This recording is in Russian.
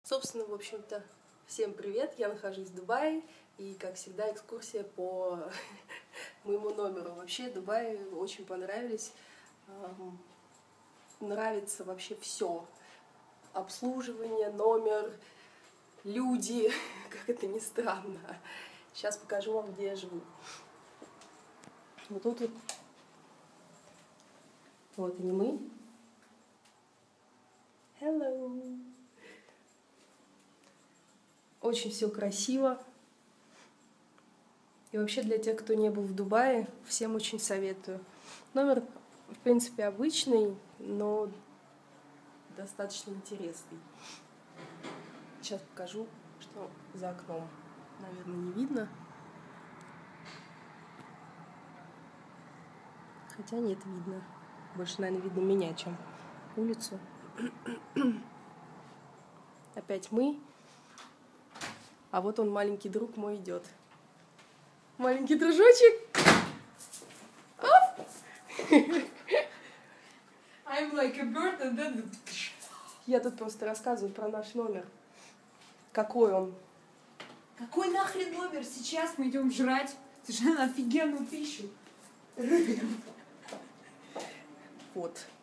Собственно, в общем-то, всем привет! Я нахожусь в Дубае, и, как всегда, экскурсия по моему номеру. Вообще, Дубай очень понравились. Нравится вообще все. Обслуживание, номер, люди, как это ни странно. Сейчас покажу вам, где я живу. Вот тут вот они мы. Hello! Очень все красиво. И вообще для тех, кто не был в Дубае, всем очень советую. Номер, в принципе, обычный, но достаточно интересный. Сейчас покажу, что за окном. Наверное, не видно. Хотя нет, видно. Больше, наверное, видно меня, чем улицу. Опять мы. А вот он, маленький друг мой, идет. Маленький дружочек. I'm like a bird and then... Я тут просто рассказываю про наш номер. Какой он. Какой нахрен номер? Сейчас мы идем жрать совершенно офигенную пищу. Вот.